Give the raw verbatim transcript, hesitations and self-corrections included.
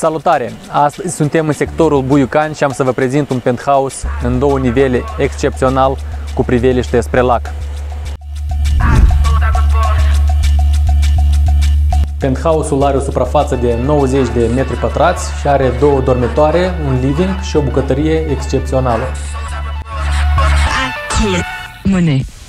Salutare! Astăzi suntem în sectorul Buiucani și am să vă prezint un penthouse în două nivele excepțional cu priveliște spre lac. Penthouse-ul are o suprafață de nouăzeci de metri pătrați și are două dormitoare, un living și o bucătărie excepțională. Money.